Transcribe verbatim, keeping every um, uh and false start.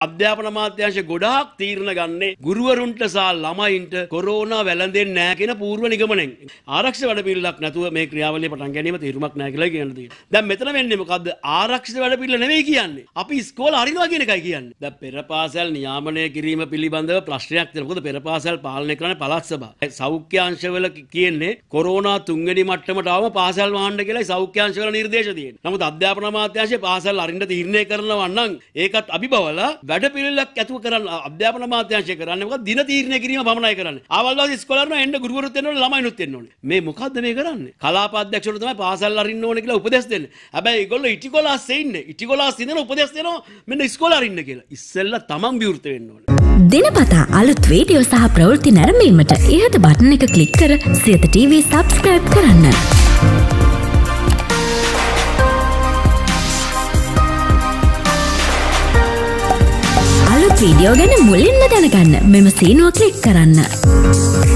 අධ්‍යාපන අමාත්‍යාංශය ගොඩාක් තීරණ ගන්නේ ගුරුවරුන්ට සහ ළමයින්ට කොරෝනා වැළඳෙන්නේ නැහැ කියන පූර්ව නිගමනයෙන්. ආරක්ෂක වැඩපිළිවෙලක් නැතුව මේ ක්‍රියාවලිය පටන් ගැනීම තීරමක් නැහැ කියලා කියන දේ. දැන් මෙතන වෙන්නේ මොකද්ද? ආරක්ෂක වැඩපිළිවෙල නෙවෙයි කියන්නේ. අපි ඉස්කෝල හරිනවා කියන එකයි කියන්නේ. දැන් පෙර පාසල් නියාමනය කිරීම පිළිබඳව ප්‍රශ්නයක් තියෙනවා. මොකද පෙර පාසල් පාලනය කරන්නේ පළාත් සභාව. සෞඛ්‍යාංශවල කියන්නේ කොරෝනා තුන්වෙනි මට්ටමට ආවම පාසල් වහන්න කියලා සෞඛ්‍යාංශවල නිර්දේශ තියෙනවා. නමුත් අධ්‍යාපන අමාත්‍යාංශය පාසල් අරින්න තීරණය කරනවා නම් ඒකත් අභිබවලා වැඩ පිළිවෙලක් ඇතුව කරන්න අධ්‍යාපන අමාත්‍යාංශය කරන්නේ මොකද දින තීරණය කිරීම පමණයි කරන්නේ. ආවල් දවස් ඉස්කෝලේ යන එන්න ගුරුවරුත් එන්න ඕනේ ළමයිනුත් එන්න ඕනේ. මේ මොකද්ද මේ කරන්නේ? කලාප අධ්‍යක්ෂවරු තමයි පාසල් අරින්න ඕනේ කියලා උපදෙස් දෙන්නේ. හැබැයි ඒගොල්ලෝ ඉටිකොලාස්සේ ඉන්නේ. ඉටිකොලාස්සේ ඉඳන උපදෙස් දෙනවා මෙන්න ඉස්කෝලේ අරින්න කියලා. ඉස්සෙල්ලා තමන් විවෘත වෙන්න ඕනේ. දිනපතා අලුත් වීඩියෝ සහ ප්‍රවෘත්ති නැරඹීමට ඉහත බටන් එක ක්ලික් කර සියත ටීවී සබ්ස්ක්‍රයිබ් කරන්න. අලුත් වීඩියෝ ගැන මුලින්ම දැනගන්න මෙම සීනුව ක්ලික් කරන්න.